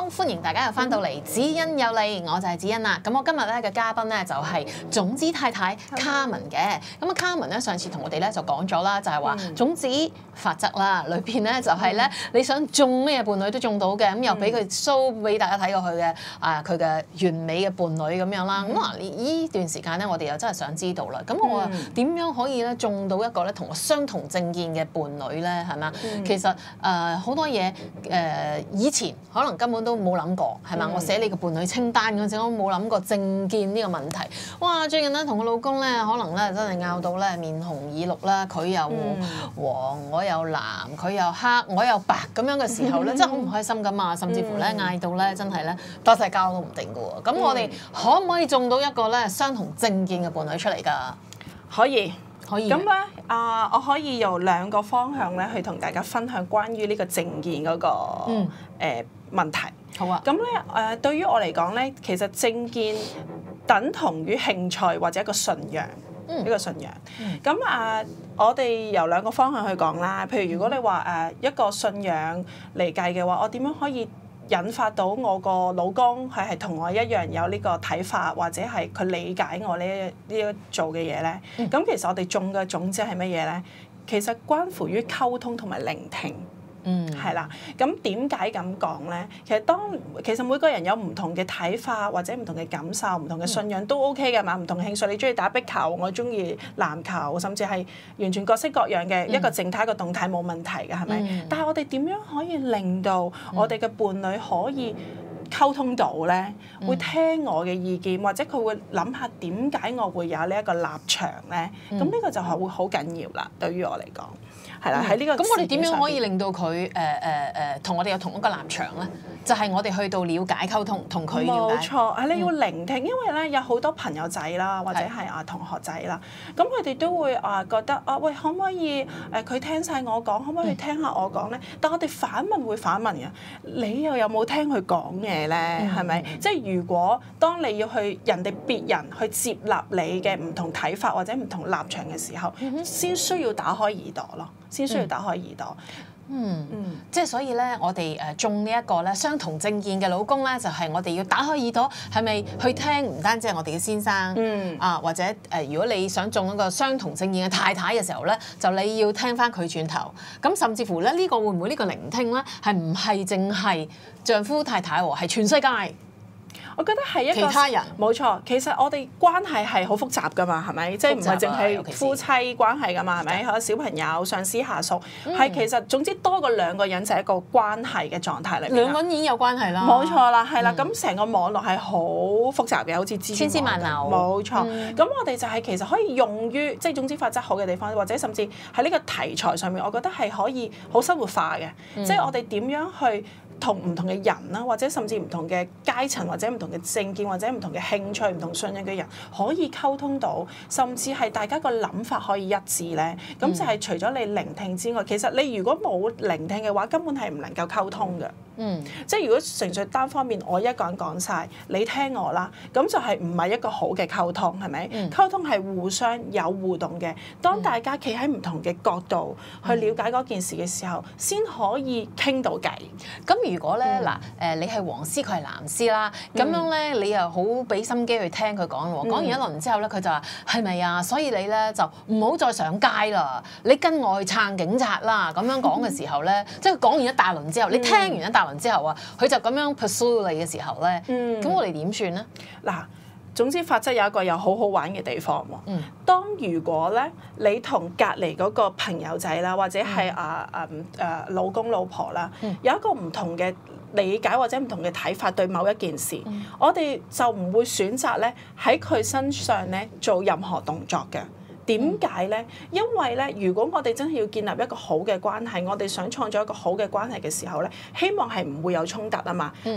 歡迎大家又翻到嚟，子欣有禮，我就係子欣啦。咁我今日咧嘅嘉賓咧就係種子太太卡文嘅。咁啊，卡文咧上次同我哋咧就講咗啦，就係話種子法則啦，裏邊咧就係咧你想種咩伴侶都種到嘅，咁又俾佢 show 俾大家睇過佢嘅佢嘅完美嘅伴侶咁樣啦。咁啊呢段時間咧，我哋又真係想知道啦。咁我話點樣可以咧種到一個咧同我相同政見嘅伴侶咧？係嘛？其實好多嘢以前可能根本都冇諗過，係嘛？我寫你個伴侶清單嗰陣，我冇諗過政見呢個問題。哇！最近咧同我老公咧，可能咧真係拗到咧面紅耳綠啦，佢又黃，我又藍，佢又黑，我又白咁樣嘅時候咧，真係好唔開心噶嘛。甚至乎咧嗌到咧真係咧打晒交都唔定噶喎。咁我哋可唔可以種到一個咧相同政見嘅伴侶出嚟㗎？ 可以。 可以咁咧我可以由兩個方向咧去同大家分享關於呢個政見嗰個問題。 好啊。 咁咧對於我嚟講咧，其實政見等同於興趣或者一個信仰，一個信仰。咁我哋由兩個方向去講啦。譬如如果你話一個信仰嚟計嘅話，我點樣可以引發到我個老公係同我一樣有呢個睇法，或者係佢理解我呢一做嘅嘢咧？咁其實我哋種嘅種子係乜嘢咧？其實關乎於溝通同埋聆聽。係啦。咁點解咁講咧？其實每個人有唔同嘅睇法，或者唔同嘅感受、唔同嘅信仰都 OK 嘅嘛。唔同興趣，你中意打壁球，我中意籃球，甚至係完全各式各樣嘅一個靜態一個動態冇問題嘅，係咪？但係我哋點樣可以令到我哋嘅伴侶可以溝通到咧？會聽我嘅意見，或者佢會諗下點解我會有呢一個立場咧？咁呢個就係會好緊要啦。對於我嚟講。係啦，喺呢個咁我哋點樣可以令到佢同我哋有同一個立場咧？就係我哋去到了解溝通，同佢了解。 冇錯，你要聆聽，因為咧有好多朋友仔啦，或者係同學仔啦，咁佢哋都會覺得喂，可唔可以佢聽晒我講，可唔可以聽下我講咧？但我哋反問會反問嘅，你又有冇聽佢講嘢咧？係咪？即係如果當你要去別人去接納你嘅唔同睇法或者唔同立場嘅時候，先需要打開耳朵咯。先需要打開耳朵， 即係所以咧，我哋種呢一個咧相同政見嘅老公咧，就係我哋要打開耳朵，係咪去聽？唔單止係我哋嘅先生，或者如果你想種一個相同政見嘅太太嘅時候咧，就你要聽翻佢轉頭。咁甚至乎咧，呢個會唔會呢個聆聽咧，係唔係淨係丈夫太太喎？係全世界。 我覺得係一個其他人冇錯，其實我哋關係係好複雜噶嘛，係咪？即係唔係淨係夫妻關係噶嘛，係咪？有小朋友、上司、下屬，係其實總之多過兩個人就係一個關係嘅狀態嚟。 兩個人已經有關係啦。 冇錯啦，係啦，咁成個網絡係好複雜嘅，好似千絲萬縷。冇錯，咁我哋就係其實可以用於即係種子法則好嘅地方，或者甚至喺呢個題材上面，我覺得係可以好生活化嘅，即係我哋點樣去同唔同嘅人啦，或者甚至唔同嘅階層，或者唔同嘅政見，或者唔同嘅興趣、唔同信仰嘅人，可以溝通到，甚至係大家個諗法可以一致咧。咁就係除咗你聆聽之外，其實你如果冇聆聽嘅話，根本係唔能夠溝通嘅。即係如果純粹單方面我一個人講晒，你聽我啦，咁就係唔係一個好嘅溝通，係咪？溝通係互相有互動嘅。當大家企喺唔同嘅角度去了解嗰件事嘅時候，先可以傾到偈。 咁如果咧你係黃絲，佢係藍絲啦，咁樣咧你又好俾心機去聽佢講喎。講完一輪之後咧，佢就話係咪啊？所以你咧就唔好再上街啦，你跟我去撐警察啦。咁樣講嘅時候咧，即係講完一大輪之後，你聽完一大輪之後啊，佢就咁樣 pursue 你嘅時候咧，咁我哋點算咧？ 嗱，總之法則有一個又好好玩嘅地方喎。當如果咧你同隔離嗰個朋友仔啦，或者係老公老婆啦，有一個唔同嘅理解或者唔同嘅睇法對某一件事，我哋就唔會選擇咧喺佢身上咧做任何動作嘅。點解咧？因為咧，如果我哋真係要建立一個好嘅關係，我哋想創造一個好嘅關係嘅時候咧，希望係唔會有衝突啊嘛。嗱，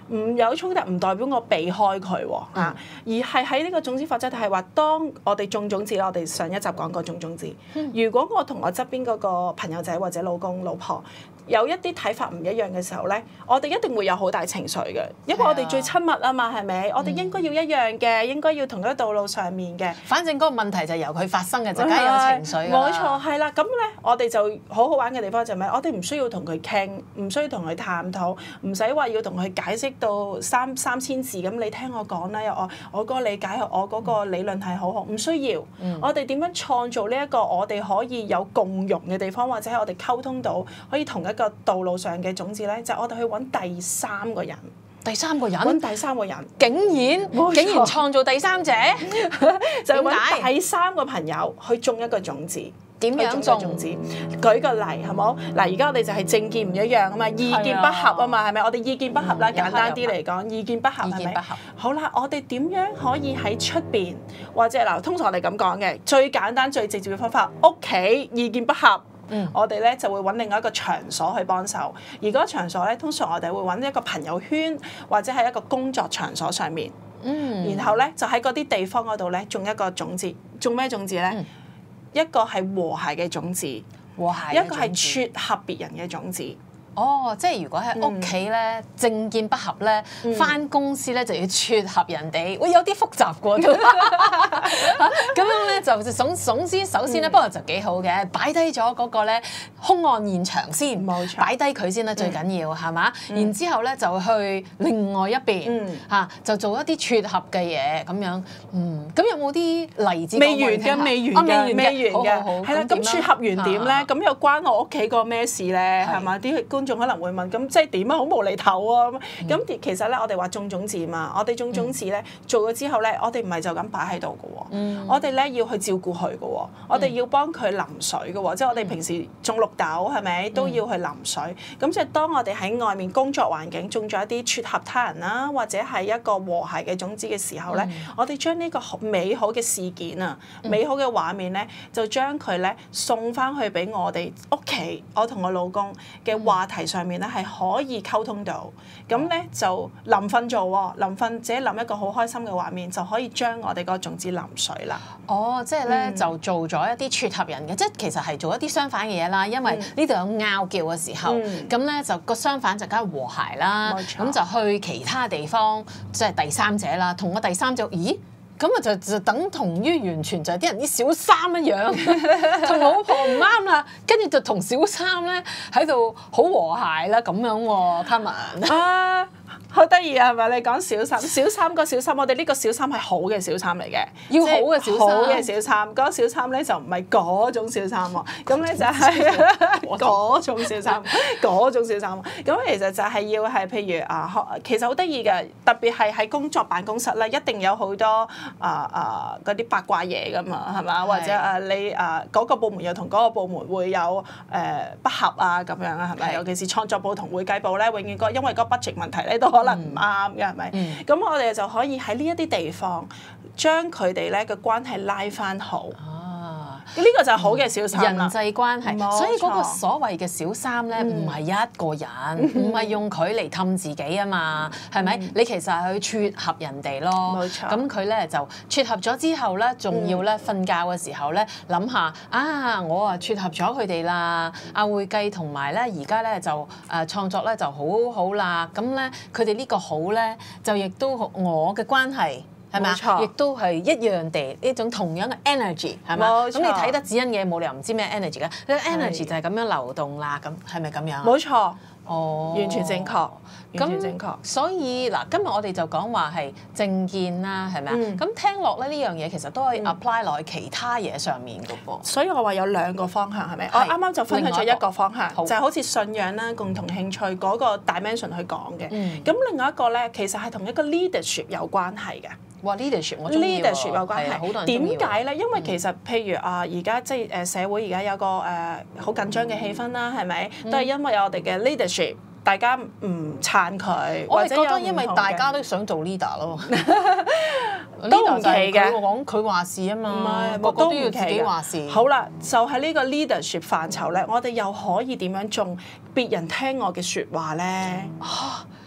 唔有衝突唔代表我避開佢喎，而係喺呢個種子法則係話，當我哋種種子啦，我哋上一集講過種種子。如果我同我側邊嗰個朋友仔或者老公老婆有一啲睇法唔一樣嘅時候咧，我哋一定會有好大情緒嘅，因為我哋最親密啊嘛，係咪？我哋應該要一樣嘅，應該要同一個道路上面嘅。 反正嗰個問題就由佢發生嘅，就梗係有情緒㗎啦。 冇錯，係啦。咁咧，我哋就好好玩嘅地方就係咩？我哋唔需要同佢傾，唔需要同佢探討，唔使話要同佢解釋到三千字咁。你聽我講啦，我嗰個理解，我嗰個理論係好好，唔需要。我哋點樣創造呢一個我哋可以有共融嘅地方，或者係我哋溝通到可以同一個道路上嘅種子咧，就係我哋去揾第三個人。 第三個人， 揾第三個人， 竟然創造第三者， 就係揾第三個朋友去種一個種子。 點樣種子？舉個例係冇？嗱，而家我哋就係政見唔一樣啊嘛，意見不合啊嘛，係咪？我哋意見不合啦，簡單啲嚟講，意見不合係咪？好啦，我哋點樣可以喺出邊或者嗱，通常我哋咁講嘅，最簡單最直接嘅方法，屋企意見不合。我哋咧就會揾另外一個場所去幫手，而嗰個場所咧，通常我哋會揾一個朋友圈或者係一個工作場所上面，然後咧就喺嗰啲地方嗰度咧種一個種子，種咩種子咧？一個係和諧嘅種子，一個係撮合別人嘅種子。 哦，即係如果喺屋企咧政見不合咧，返公司咧就要撮合人哋，會有啲複雜㗎都。咁樣咧就總之首先咧，不過就幾好嘅，擺低咗嗰個咧兇案現場先， 冇錯， 擺低佢先啦，最緊要係嘛？然之後咧就去另外一邊就做一啲撮合嘅嘢咁樣。咁有冇啲例子？ 未完嘅，未完嘅，係啦。咁撮合完點咧？咁又關我屋企個咩事咧？係嘛？啲觀眾可能會問：咁即係點啊？好無厘頭啊！咁其實咧，我哋話種種子嘛，我哋種種子咧做咗之後咧，我哋唔係就咁擺喺度嘅喎，我哋咧要去照顧佢嘅喎，我哋要幫佢淋水嘅喎，即係我哋平時種綠豆係咪都要去淋水？咁即係當我哋喺外面工作環境種咗一啲撮合他人啦，或者係一個和諧嘅種子嘅時候咧，我哋將呢個美好嘅事件啊、美好嘅畫面咧，就將佢咧送翻去俾我哋屋企，我同我老公嘅話題上面咧係可以溝通到，咁咧就臨瞓做喎，臨瞓自己諗一個好開心嘅畫面，就可以將我哋個種子淋水啦。 哦，即係咧就做咗一啲撮合人嘅，即係其實係做一啲相反嘅嘢啦。因為呢度有拗撬嘅時候，咁咧就個相反就梗係和諧啦。咁就去其他地方，即係第三者啦，同個第三者，咦？咁啊就等同於完全就係啲人啲小三一樣，同老婆唔啱啦，跟住就同小三咧喺度好和諧啦咁樣喎，Carmen。 好得意啊，係咪？你講小三，小三個小三，我哋呢個小三係好嘅小三嚟嘅， 要好嘅小三， 好嘅小三。嗰個小三咧就唔係嗰種小三喎，咁咧就係嗰種小三，嗰種小三。咁其實就係要係譬如其實好得意嘅，特別係喺工作辦公室咧，一定有好多嗰啲八卦嘢噶嘛，係嘛？或者你嗰個部門又同嗰個部門會有不合啊咁樣啊，係咪？尤其是創作部同會計部咧，永遠因為嗰個 budget 問題咧都可能唔啱嘅，係咪？咁我哋就可以喺呢一啲地方將佢哋咧嘅關係拉翻好。呢個就係好嘅小三啦， 人際關係。所以嗰個所謂嘅小三咧，唔係一個人，唔係用佢嚟氹自己啊嘛，係咪？你其實係去撮合人哋咯。 冇錯。 咁佢咧就撮合咗之後咧，仲要咧瞓覺嘅時候咧，諗下我啊撮合咗佢哋啦，會計同埋咧而家咧就創作咧就好好啦。咁咧佢哋呢個好咧，就亦都我嘅關係。係咪啊？亦都係一樣地呢種同樣嘅 energy 係嘛？咁你睇得子欣嘅冇理由唔知咩 energy 嘅，你 energy 就係咁樣流動啦。咁係咪咁樣？ 冇錯。 哦， 完全正確，完全正確。 所以嗱，今日我哋就講話係政見啦，係咪啊？咁聽落咧呢樣嘢其實都可以 apply 落去其他嘢上面㗎噃。 所以我話有兩個方向係咪？我啱啱就分享咗一個方向，就係好似信仰啦、共同興趣嗰個 dimension 去講嘅。咁另外一個咧，其實係同一個 leadership 有關係嘅。 哇 leadership 我中意喎，leadership 有關係。點解咧？因為其實譬如而家即係社會而家有個好緊張嘅氣氛啦，係咪？都係因為我哋嘅 leadership，大家唔撐佢， 我係覺得因為大家都想做 leader 咯， 都唔奇嘅。 我講佢話事啊嘛，個個都要自己話事。 好啦，就係呢個 leadership 範疇咧，我哋又可以點樣種別人聽我嘅説話咧？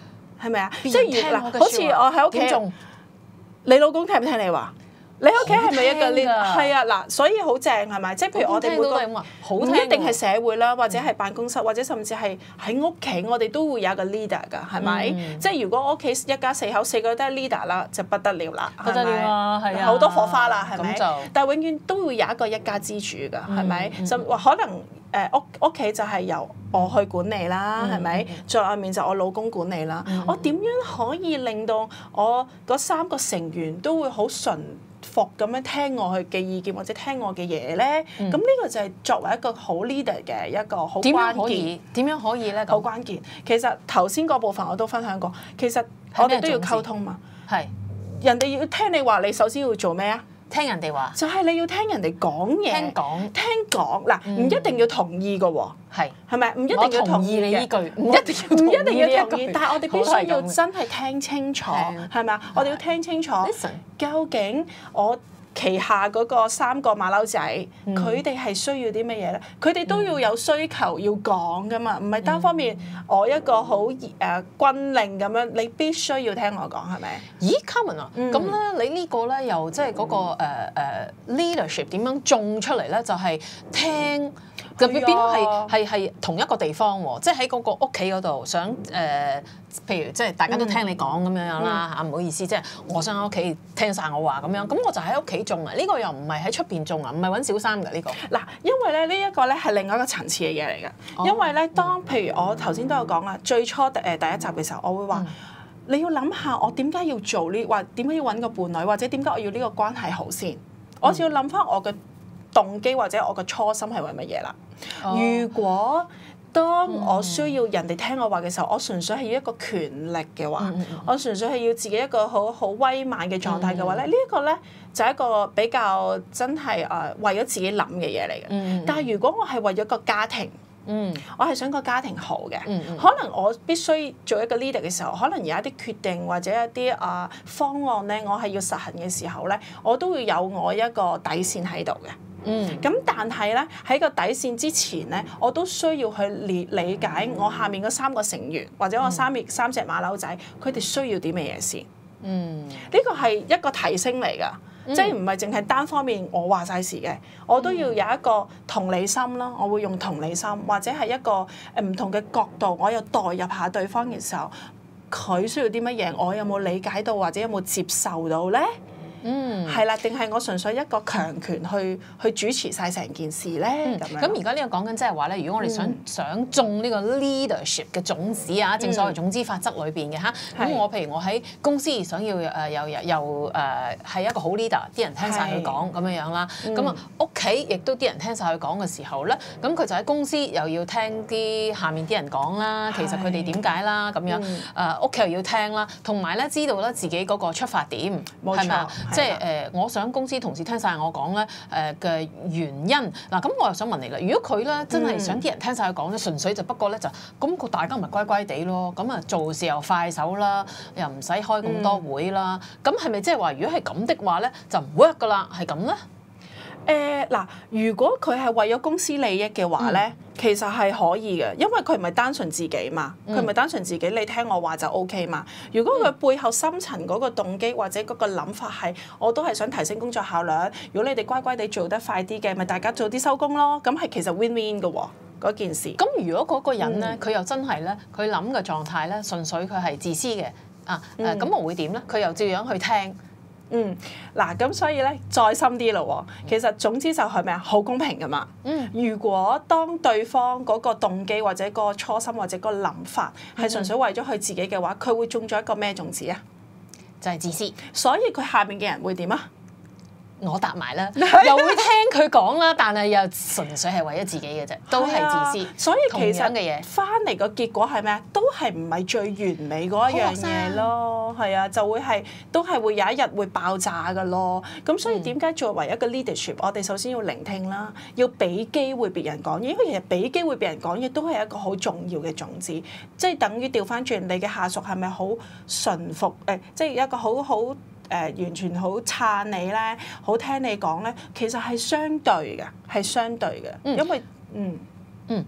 係咪啊？即係係嗱，好似我喺屋企，你老公聽唔聽你話？你屋企係咪一個 leader？係啊，嗱，所以好正係咪？即係譬如我哋每個唔一定係社會啦，或者係辦公室，或者甚至係喺屋企，我哋都會有一個 leader 㗎，係咪？即係如果屋企一家四口4個都係 leader 啦，就不得了啦， 不得了啊，係啊， 好多火花啦，係咪？ 咁就但係永遠都會有一個一家之主㗎，係咪？就可能屋企就係由我去管理啦，係咪？在外面就我老公管理啦。我點樣可以令到我嗰3個成員都會好順服咁樣聽我去嘅意見或者聽我嘅嘢咧？咁呢個就係作為一個好 leader 嘅一個好關鍵。 點樣可以咧？ 好關鍵。其實頭先嗰部分我都分享過，其實我哋都要溝通嘛。 係。 人哋要聽你話，你首先要做咩啊？ 聽人哋話， 就係你要聽人哋講嘢，聽講嗱，唔一定要同意嘅喎，係咪？唔一定要同意你呢句， 唔一定要同意，但係我哋必須要真係聽清楚，係咪啊？我哋要聽清楚，究竟我旗下嗰個3個馬騮仔，佢哋係需要啲乜嘢咧？佢哋都要有需求要講噶嘛，唔係單方面我一個好軍令咁樣，你必須要聽我講，係咪？ 咦，Carmen啊，咁咧你呢個咧又即係嗰個leadership 點樣種出嚟咧？就係聽。就變咗係同一個地方喎，即係喺嗰個屋企嗰度想譬如即係大家都聽你講咁樣啦嚇，唔好意思，即係我想喺屋企聽晒我話咁樣，咁我就喺屋企種啊，呢個又唔係喺出邊種啊，唔係揾小三㗎呢個。 嗱，因為咧呢一個咧係另外一個層次嘅嘢嚟㗎，因為咧當譬如我頭先都有講啦，最初第一集嘅時候，我會話你要諗下我點解要做呢，或點解要揾個伴侶，或者點解我要呢個關係好先，我就要諗翻我嘅動機或者我嘅初心係為乜嘢啦？如果當我需要人哋聽我話嘅時候，我純粹係要一個權力嘅話，我純粹係要自己一個好威猛嘅狀態嘅話咧，呢一個咧就係一個比較真係為咗自己諗嘅嘢嚟嘅。但係如果我係為咗個家庭，我係想個家庭好嘅，可能我必須做一個 leader 嘅時候，可能有一啲決定或者一啲方案咧，我係要實行嘅時候咧，我都會有我一個底線喺度嘅。咁但係咧喺個底線之前咧，我都需要去理解我下面嗰3個成員或者我3隻馬騮仔，佢哋需要啲咩嘢先？呢個係一個提升嚟㗎，即係唔係淨係單方面我話晒事嘅，我都要有一個同理心啦。我會用同理心或者係一個唔同嘅角度，我又代入下對方嘅時候，佢需要啲乜嘢，我有冇理解到或者有冇接受到咧？係啦，定係我純粹一個強權去主持晒成件事咧？咁而家呢個講緊即係話咧，如果我哋想種呢個 leadership 嘅種子啊，正所謂種子法則裏邊嘅嚇，咁我譬如我喺公司想要又係一個好 leader，啲人聽晒佢講咁樣啦，咁啊屋企亦都啲人聽晒佢講嘅時候咧，咁佢就喺公司又要聽啲下面啲人講啦，其實佢哋點解啦咁樣，屋企又要聽啦，同埋咧知道咧自己嗰個出發點，係咪？即係我想公司同事聽晒我講咧嘅原因嗱，咁我又想問你啦，如果佢咧真係想啲人聽晒佢講咧，純粹就不過咧就咁個大家咪乖乖地咯，咁啊做事又快手啦，又唔使開咁多會啦，咁係咪即係話如果係咁的話咧就唔 work 㗎啦？係咁咧？ 嗱，如果佢係為咗公司利益嘅話咧，其實係可以嘅，因為佢唔係單純自己嘛，佢唔係單純自己，你聽我話就 OK 嘛。如果佢背後深層嗰個動機或者嗰個諗法係，我都係想提升工作效率。如果你哋乖乖地做得快啲嘅，咪大家早啲收工咯。咁係其實 win-win 嘅喎，嗰件事。咁如果嗰個人咧，佢又真係咧，佢諗嘅狀態咧，純粹佢係自私嘅咁我會點咧？佢又照樣去聽。 嗱，咁所以咧再深啲咯喎，其實總之就係咩啊？好公平噶嘛。如果當對方嗰個動機或者個初心或者個諗法係純粹為咗佢自己嘅話，佢會種咗一個咩種子啊？ 就係自私。所以佢下面嘅人會點啊？ 我答埋啦，又會聽佢講啦，但係又純粹係為咗自己嘅啫，都係自私。 所以其實嘅嘢翻嚟個結果係咩啊？都係唔係最完美嗰一樣嘢咯？係啊，就會係都係會有一日會爆炸㗎咯。咁所以點解作為一個 leadership，我哋首先要聆聽啦，要俾機會別人講嘢，因為其實俾機會別人講嘢都係一個好重要嘅種子，即係等於調翻轉你嘅下屬係咪好順服？即係一個好完全好撐你咧，好聽你講咧，其實係相對嘅，係相對嘅，因為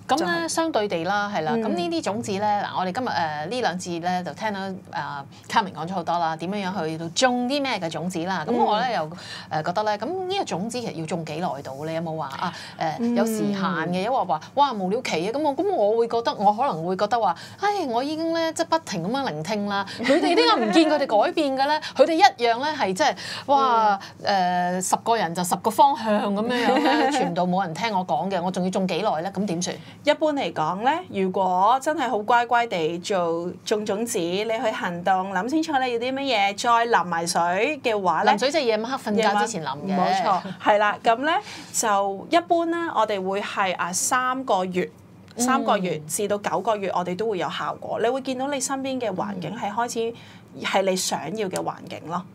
咁咧相對地啦，係啦，咁呢啲種子咧，嗱我哋今日呢兩節咧就聽到Carmen講咗好多啦，點樣樣去到種啲咩嘅種子啦。咁我咧又覺得咧，咁呢個種子其實要種幾耐到？你有冇話有時限嘅？因為話哇無了期啊，咁我會覺得我可能會覺得話，唉我已經咧即係不停咁樣聆聽啦，佢哋點解唔見佢哋改變嘅咧？佢哋一樣咧係即係哇10個人就10個方向咁樣樣咧，全部冇人聽我講嘅，我仲要種幾耐咧？咁點算？ 一般嚟講咧，如果真係好乖乖地種種子，你去行動，諗清楚你要啲乜嘢，再淋埋水嘅話咧， 淋水即係夜晚黑瞓覺之前淋嘅。 冇錯，係啦。咁咧就一般咧，我哋會係3個月。3個月至到9個月，我哋都會有效果。你會見到你身邊嘅環境係開始係你想要嘅環境咯。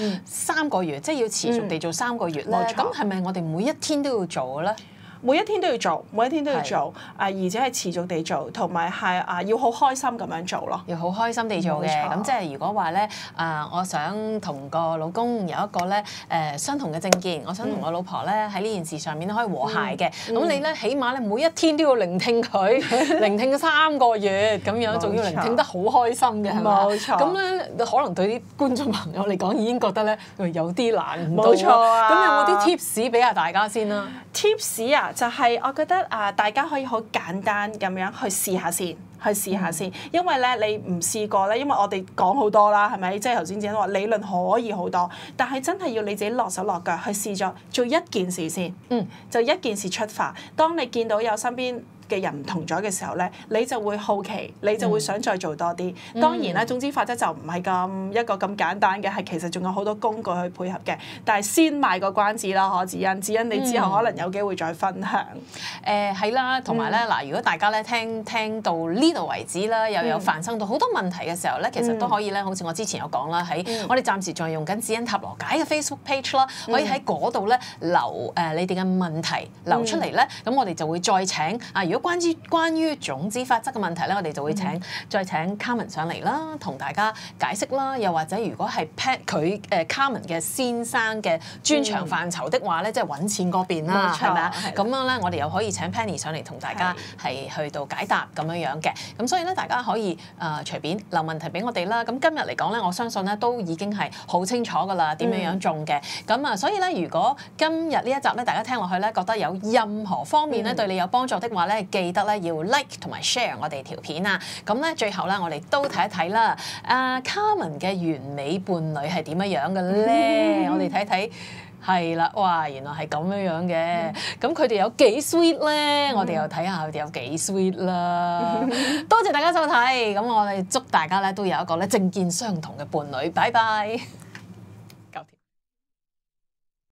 3個月即係要持續地做3個月咧。咁係咪我哋每一天都要做嘅咧？ 每一天都要做，每一天都要做，而且係持續地做，同埋係要好開心咁樣做咯。 要好開心地做嘅，咁即係如果話咧我想同個老公有一個咧相同嘅政見，我想同我老婆咧喺呢件事上面可以和諧嘅，咁你咧起碼咧每一天都要聆聽佢，聆聽3個月咁樣，仲要聆聽得好開心嘅，係咪？ 冇錯。 咁咧可能對啲觀眾朋友嚟講已經覺得咧有啲難度。 冇錯啊。 咁有冇啲 tips 俾下大家先啦 ？tips 啊，就係我覺得大家可以好簡單咁樣去試下先，因為咧你唔試過咧，因為我哋講好多啦，係咪？即係頭先子欣話理論可以好多，但係真係要你自己落手落腳去試咗做一件事先，就一件事出發。當你見到有身邊嘅人唔同咗嘅時候咧，你就會好奇，你就會想再做多啲。當然啦，種子法則就唔係一個咁簡單嘅，係其實仲有好多工具去配合嘅。但係先賣個關子啦，子欣你之後可能有機會再分享。 係啦，同埋咧嗱，如果大家咧聽到呢度為止啦，又有發生到好多問題嘅時候咧，其實都可以咧，好似我之前有講啦，喺我哋暫時仲係用緊子欣塔羅解嘅 Facebook page 啦，可以喺嗰度咧留你哋嘅問題留出嚟咧，咁我哋就會再請如果關於種子法則嘅問題咧，我哋就會再請 Carmen 上嚟啦，同大家解釋啦。又或者如果係 佢Carmen 嘅先生嘅專長範疇的話咧，即係揾錢嗰邊啦，係咪啊？咁樣咧，我哋又可以請 Penny 上嚟同大家係去到解答咁樣樣嘅。咁所以咧，大家可以隨便留問題俾我哋啦。咁今日嚟講咧，我相信咧都已經係好清楚㗎啦，點樣樣種嘅。咁所以咧，如果今日呢一集咧，大家聽落去咧，覺得有任何方面咧對你有幫助的話咧，記得咧要 like 同埋 share 我哋條片啊！咁咧最後咧我哋都睇一睇啦。Carmen 嘅完美伴侶係點樣樣嘅咧？我哋睇睇係啦，哇！原來係咁樣樣嘅。咁佢哋有幾 sweet 咧？我哋又睇下佢哋有幾 sweet 啦。多謝大家收睇，咁我哋祝大家咧都有一個咧政見相同嘅伴侶。拜拜。